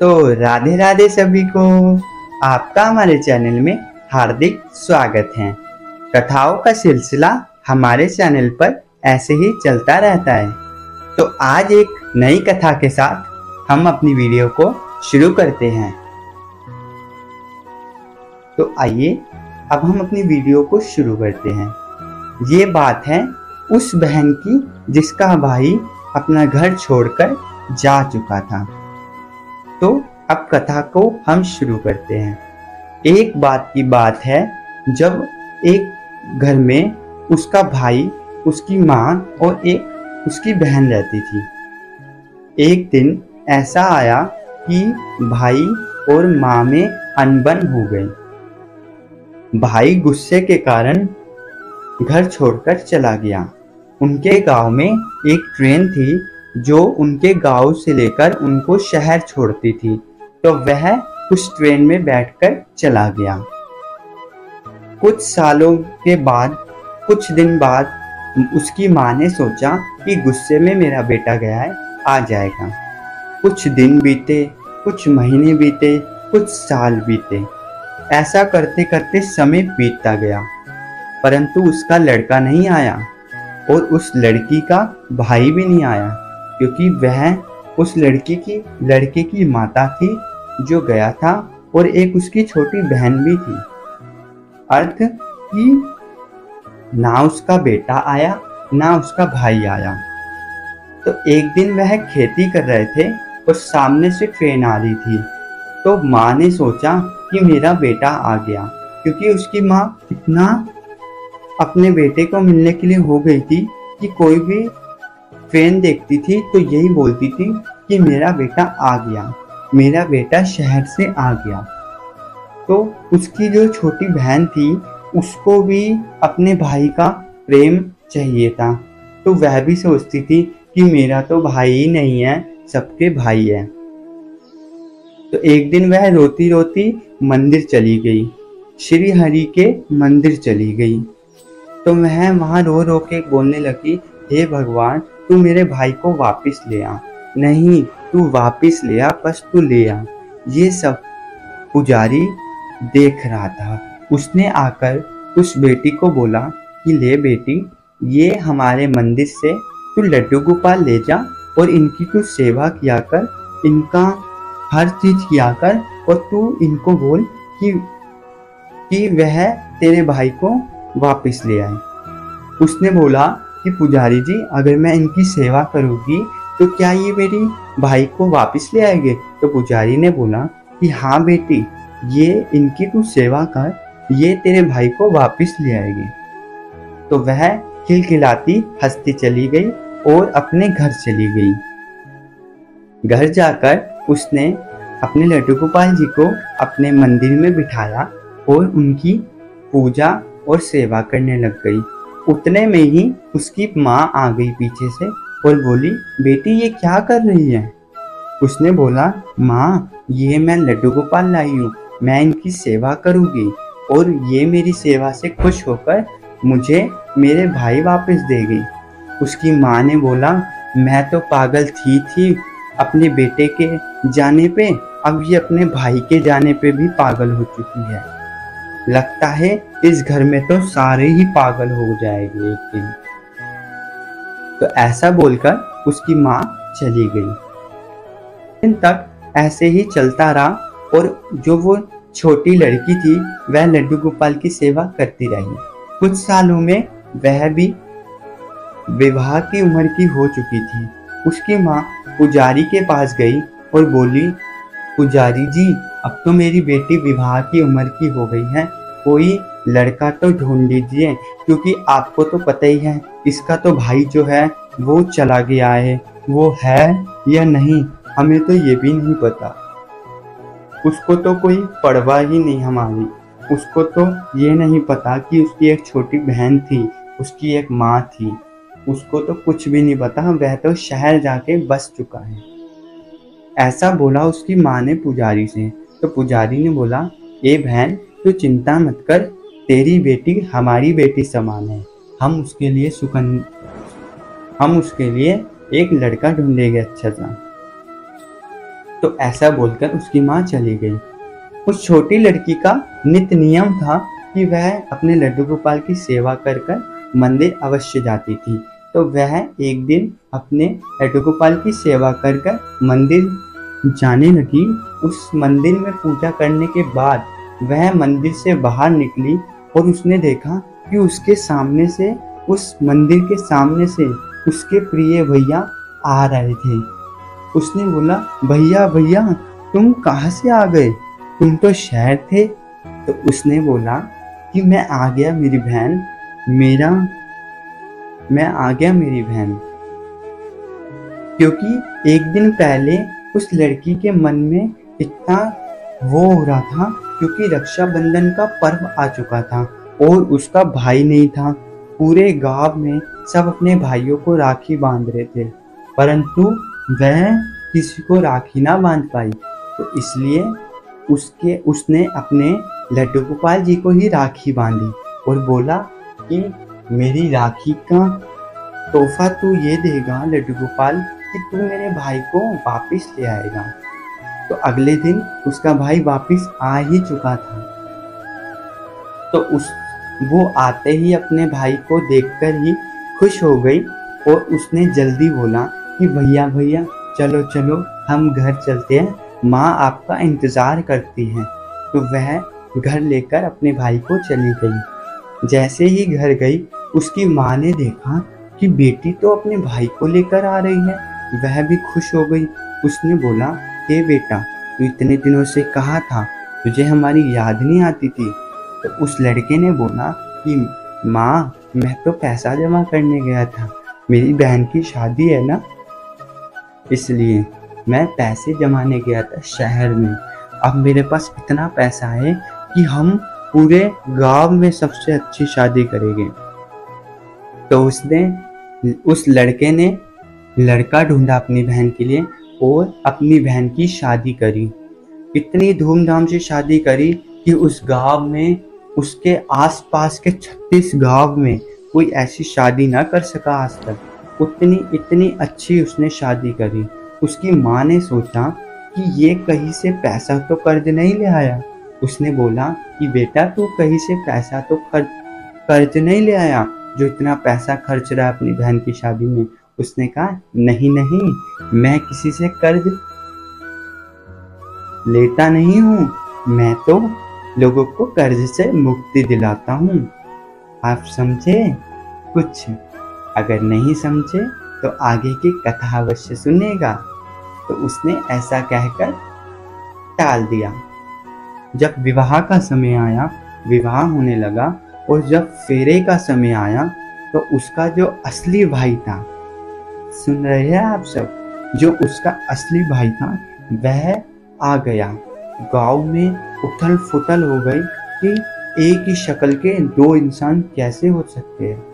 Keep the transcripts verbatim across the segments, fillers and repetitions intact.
तो राधे राधे सभी को, आपका हमारे चैनल में हार्दिक स्वागत है। कथाओं का सिलसिला हमारे चैनल पर ऐसे ही चलता रहता है। तो आज एक नई कथा के साथ हम अपनी वीडियो को शुरू करते हैं। तो आइए अब हम अपनी वीडियो को शुरू करते हैं। ये बात है उस बहन की जिसका भाई अपना घर छोड़कर जा चुका था। तो अब कथा को हम शुरू करते हैं। एक बात की बात है, जब एक घर में उसका भाई, उसकी माँ और एक उसकी बहन रहती थी। एक दिन ऐसा आया कि भाई और माँ में अनबन हो गई। भाई गुस्से के कारण घर छोड़कर चला गया। उनके गांव में एक ट्रेन थी जो उनके गांव से लेकर उनको शहर छोड़ती थी, तो वह उस ट्रेन में बैठकर चला गया। कुछ सालों के बाद, कुछ दिन बाद उसकी माँ ने सोचा कि गुस्से में मेरा बेटा गया है, आ जाएगा। कुछ दिन बीते, कुछ महीने बीते, कुछ साल बीते। ऐसा करते करते समय बीतता गया, परंतु उसका लड़का नहीं आया और उस लड़की का भाई भी नहीं आया, क्योंकि वह उस लड़की की लड़के की माता थी जो गया था और एक उसकी छोटी बहन भी थी। अर्थ कि ना उसका बेटा आया ना उसका भाई आया। तो एक दिन वह खेती कर रहे थे और सामने से ट्रेन आ रही थी। तो माँ ने सोचा कि मेरा बेटा आ गया, क्योंकि उसकी माँ इतना अपने बेटे को मिलने के लिए हो गई थी कि कोई भी ट्रेन देखती थी तो यही बोलती थी कि मेरा बेटा आ गया, मेरा बेटा शहर से आ गया। तो उसकी जो छोटी बहन थी उसको भी अपने भाई का प्रेम चाहिए था, तो वह भी सोचती थी कि मेरा तो भाई ही नहीं है, सबके भाई है। तो एक दिन वह रोती रोती मंदिर चली गई, श्री हरि के मंदिर चली गई। तो वह वहाँ रो रो के बोलने लगी, हे भगवान, तू मेरे भाई को वापस ले आ। नहीं, तू वापस ले आ, बस तू ले आ। ये सब पुजारी देख रहा था। उसने आकर उस बेटी को बोला कि ले बेटी, ये हमारे मंदिर से तू लड्डू गोपाल ले जा और इनकी तू सेवा किया कर, इनका हर चीज किया कर, और तू इनको बोल कि कि वह तेरे भाई को वापस ले आए। उसने बोला कि पुजारी जी, अगर मैं इनकी सेवा करूंगी तो क्या ये मेरी भाई को वापस ले आएंगे? तो पुजारी ने बोला कि हाँ बेटी, ये इनकी तू सेवा कर, ये तेरे भाई को वापस ले आएंगे। तो वह खिलखिलाती हंसती चली गई और अपने घर चली गई। घर जाकर उसने अपने लड्डू गोपाल जी को अपने मंदिर में बिठाया और उनकी पूजा और सेवा करने लग गई। उतने में ही उसकी माँ आ गई पीछे से और बोली, बेटी ये क्या कर रही है? उसने बोला, माँ, ये मैं लड्डू गोपाल लाई हूँ, मैं इनकी सेवा करूँगी और ये मेरी सेवा से खुश होकर मुझे मेरे भाई वापस देगी। उसकी माँ ने बोला, मैं तो पागल थी थी अपने बेटे के जाने पे, अब ये अपने भाई के जाने पे भी पागल हो चुकी है। लगता है इस घर में तो सारे ही पागल हो जाएंगे एक दिन। तो ऐसा बोलकर उसकी माँ चली गई। दिन तक ऐसे ही चलता रहा और जो वो छोटी लड़की थी वह लड्डू गोपाल की सेवा करती रही। कुछ सालों में वह भी विवाह की उम्र की हो चुकी थी। उसकी माँ पुजारी के पास गई और बोली, पुजारी जी, अब तो मेरी बेटी विवाह की उम्र की हो गई है, कोई लड़का तो ढूंढ लीजिए, क्योंकि आपको तो पता ही है इसका तो भाई जो है वो चला गया है, वो है या नहीं हमें तो ये भी नहीं पता। उसको तो कोई परवाह ही नहीं हमारी, उसको तो ये नहीं पता कि उसकी एक छोटी बहन थी, उसकी एक माँ थी, उसको तो कुछ भी नहीं पता, वह तो शहर जाके बस चुका है। ऐसा बोला उसकी माँ ने पुजारी से। तो पुजारी ने बोला, ए बहन, तू चिंता मत कर, तेरी बेटी हमारी बेटी समान है, हम उसके लिए सुकन हम उसके लिए एक लड़का ढूंढेंगे अच्छा सा। तो ऐसा बोलकर उसकी माँ चली गई। उस छोटी लड़की का नित्य नियम था कि वह अपने लड्डू गोपाल की सेवा कर कर मंदिर अवश्य जाती थी। तो वह एक दिन अपने लड्डू गोपाल की सेवा कर कर मंदिर जाने लगी। उस मंदिर में पूजा करने के बाद वह मंदिर से बाहर निकली और उसने देखा कि उसके सामने से, उस मंदिर के सामने से उसके प्रिय भैया आ रहे थे। उसने बोला, भैया भैया तुम कहाँ से आ गए, तुम तो शहर थे। तो उसने बोला कि मैं आ गया मेरी बहन, मेरा मैं आ गया मेरी बहन क्योंकि एक दिन पहले उस लड़की के मन में इतना वो हो रहा था क्योंकि रक्षाबंधन का पर्व आ चुका था और उसका भाई नहीं था। पूरे गांव में सब अपने भाइयों को राखी बांध रहे थे, परंतु वह किसी को राखी ना बांध पाई। तो इसलिए उसके उसने अपने लड्डू गोपाल जी को ही राखी बांधी और बोला कि मेरी राखी का तोहफा तू ये देगा लड्डू गोपाल कि तू मेरे भाई को वापस ले आएगा। तो अगले दिन उसका भाई वापस आ ही चुका था। तो उस वो आते ही अपने भाई को देखकर ही खुश हो गई और उसने जल्दी बोला कि भैया भैया चलो चलो हम घर चलते हैं, माँ आपका इंतज़ार करती हैं। तो वह घर लेकर अपने भाई को चली गई। जैसे ही घर गई उसकी माँ ने देखा कि बेटी तो अपने भाई को लेकर आ रही है, वह भी खुश हो गई। उसने बोला, हे बेटा तू इतने दिनों से कहाँ था, तुझे हमारी याद नहीं आती थी। तो उस लड़के ने बोला कि माँ मैं तो पैसा जमा करने गया था, मेरी बहन की शादी है ना, इसलिए मैं पैसे जमाने गया था शहर में। अब मेरे पास इतना पैसा है कि हम पूरे गांव में सबसे अच्छी शादी करेंगे। तो उसने उस लड़के ने लड़का ढूंढा अपनी बहन के लिए और अपनी बहन की शादी करी। इतनी धूमधाम से शादी करी कि उस गांव में, उसके आसपास के छत्तीस गांव में कोई ऐसी शादी ना कर सका आज तक। उतनी इतनी अच्छी उसने शादी करी। उसकी माँ ने सोचा कि ये कहीं से पैसा तो कर्ज नहीं ले आया। उसने बोला कि बेटा तू कहीं से पैसा तो खर्च कर्ज नहीं ले आया जो इतना पैसा खर्च रहा है अपनी बहन की शादी में। उसने कहा, नहीं नहीं मैं किसी से कर्ज लेता नहीं हूँ, मैं तो लोगों को कर्ज से मुक्ति दिलाता हूँ। आप समझे कुछ? अगर नहीं समझे तो आगे की कथा अवश्य सुनेगा। तो उसने ऐसा कहकर टाल दिया। जब विवाह का समय आया, विवाह होने लगा और जब फेरे का समय आया तो उसका जो असली भाई था, सुन रहे हैं आप सब, जो उसका असली भाई था वह आ गया। गांव में उथल फुथल हो गई कि एक ही शक्ल के दो इंसान कैसे हो सकते हैं।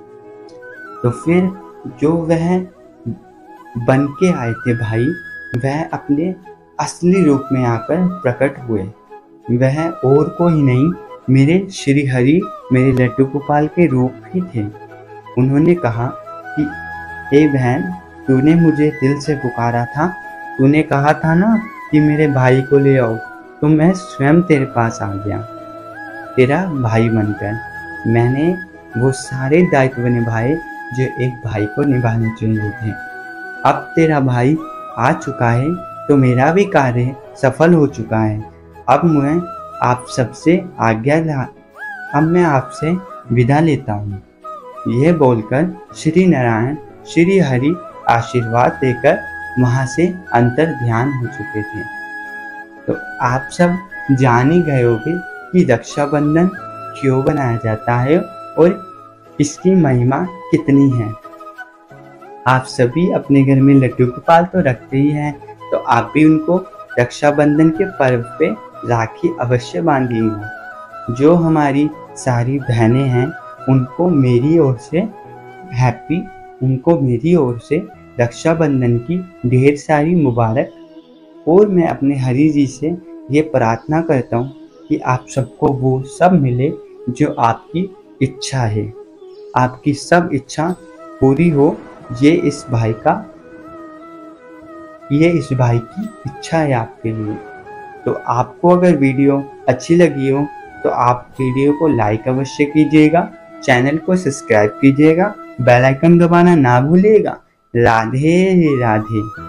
तो फिर जो वह बन के आए थे भाई, वह अपने असली रूप में आकर प्रकट हुए। वह और कोई नहीं, मेरे श्री हरि, मेरे लड्डू गोपाल के रूप ही थे। उन्होंने कहा कि हे बहन, तूने मुझे दिल से पुकारा था, तूने कहा था ना कि मेरे भाई को ले आओ, तो मैं स्वयं तेरे पास आ गया तेरा भाई बनकर। मैंने वो सारे दायित्व निभाए जो एक भाई को निभाने चाहिए थे। अब तेरा भाई आ चुका है तो मेरा भी कार्य सफल हो चुका है। अब मैं आप सबसे आज्ञा ला अब मैं आपसे विदा लेता हूँ। यह बोलकर श्री नारायण श्री हरि आशीर्वाद देकर वहाँ से अंतर ध्यान हो चुके थे। तो आप सब जान ही गए होंगे कि रक्षाबंधन क्यों बनाया जाता है और इसकी महिमा कितनी है। आप सभी अपने घर में लड्डू गोपाल तो रखते ही हैं, तो आप भी उनको रक्षाबंधन के पर्व पे राखी अवश्य बांधिएगा। जो हमारी सारी बहनें हैं उनको मेरी ओर से हैप्पी उनको मेरी ओर से रक्षाबंधन की ढेर सारी मुबारक। और मैं अपने हरि जी से ये प्रार्थना करता हूँ कि आप सबको वो सब मिले जो आपकी इच्छा है, आपकी सब इच्छा पूरी हो, ये इस भाई का ये इस भाई की इच्छा है आपके लिए। तो आपको अगर वीडियो अच्छी लगी हो तो आप वीडियो को लाइक अवश्य कीजिएगा, चैनल को सब्सक्राइब कीजिएगा, बेल आइकन दबाना ना भूलिएगा। राधे राधे।